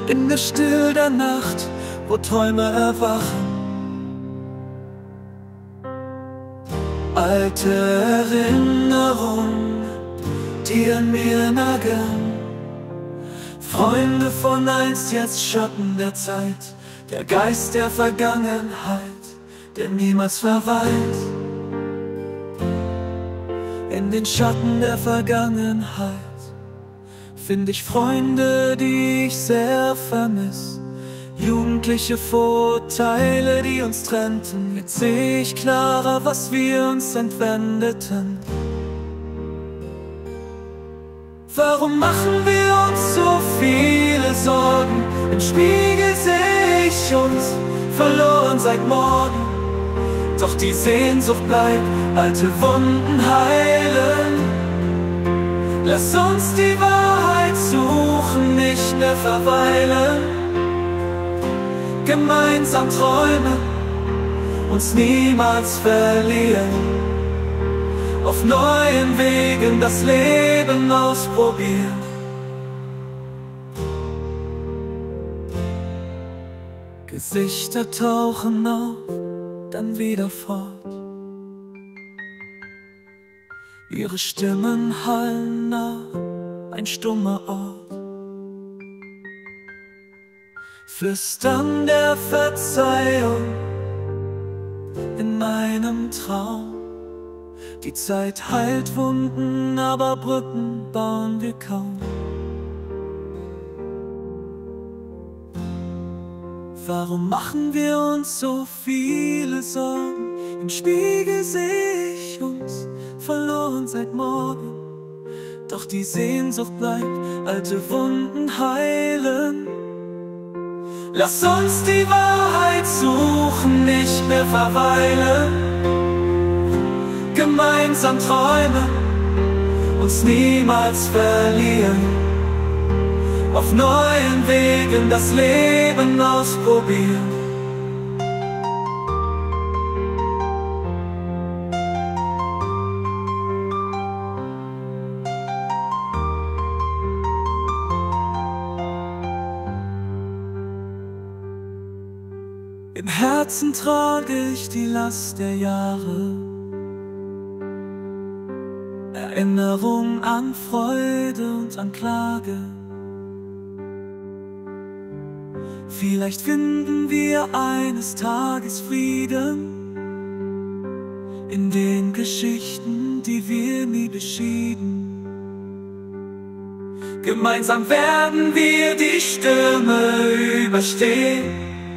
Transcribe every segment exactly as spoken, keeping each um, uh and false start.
in der Stille der Nacht, wo Träume erwachen. Alte Erinnerungen, die an mir nagen. Freunde von einst, jetzt Schatten der Zeit. Der Geist der Vergangenheit, der niemals verweilt. In den Schatten der Vergangenheit finde ich Freunde, die ich sehr vermiss. Jugendliche Vorurteile, die uns trennten. Jetzt sehe ich klarer, was wir uns entwendeten. Warum machen wir uns so viele Sorgen? Im Spiegel sehe ich uns verloren seit morgen. Doch die Sehnsucht bleibt, alte Wunden heilen. Lass uns die Wahrheit suchen, nicht mehr verweilen. Gemeinsam träumen, uns niemals verlieren. Auf neuen Wegen das Leben ausprobieren. Gesichter tauchen auf, dann wieder fort. Ihre Stimmen hallen nach, ein stummer Ort. Flüstern der Verzeihung in meinem Traum. Die Zeit heilt Wunden, aber Brücken bauen wir kaum. Warum machen wir uns so viele Sorgen? Im Spiegel sehe ich uns verloren seit morgen. Doch die Sehnsucht bleibt, alte Wunden heilen. Lass uns die Wahrheit suchen, nicht mehr verweilen. Gemeinsam träumen, uns niemals verlieren. Auf neuen Wegen das Leben ausprobieren. Im Herzen trage ich die Last der Jahre. Erinnerung an Freude und an Klage. Vielleicht finden wir eines Tages Frieden in den Geschichten, die wir nie beschieden. Gemeinsam werden wir die Stürme überstehen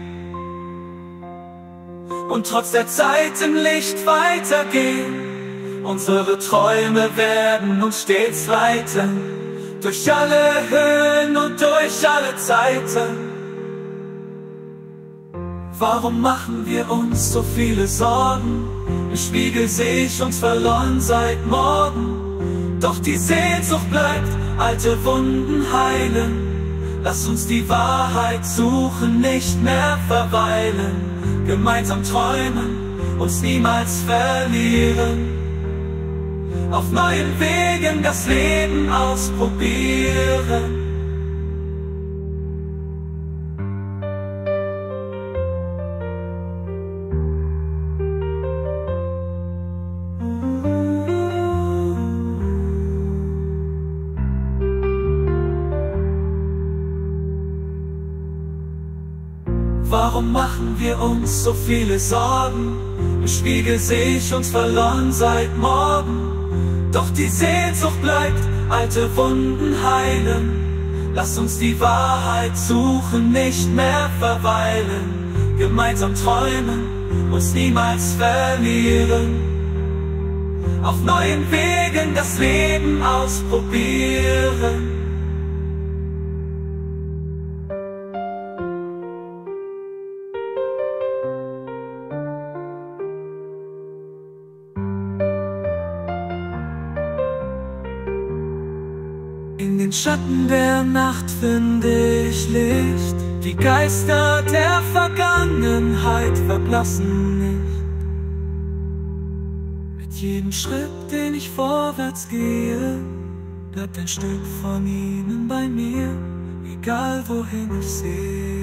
und trotz der Zeit im Licht weitergehen. Unsere Träume werden uns stets leiten, durch alle Höhen und durch alle Zeiten. Warum machen wir uns so viele Sorgen? Im Spiegel sehe ich uns verloren seit morgen. Doch die Sehnsucht bleibt, alte Wunden heilen. Lass uns die Wahrheit suchen, nicht mehr verweilen. Gemeinsam träumen, uns niemals verlieren. Auf neuen Wegen das Leben ausprobieren. Warum machen wir uns so viele Sorgen? Im Spiegel sehe ich uns verloren seit morgen. Doch die Sehnsucht bleibt, alte Wunden heilen. Lass uns die Wahrheit suchen, nicht mehr verweilen. Gemeinsam träumen, uns niemals verlieren. Auf neuen Wegen das Leben ausprobieren. In den Schatten der Nacht finde ich Licht. Die Geister der Vergangenheit verblassen nicht. Mit jedem Schritt, den ich vorwärts gehe, bleibt ein Stück von ihnen bei mir. egal wohin ich sehe.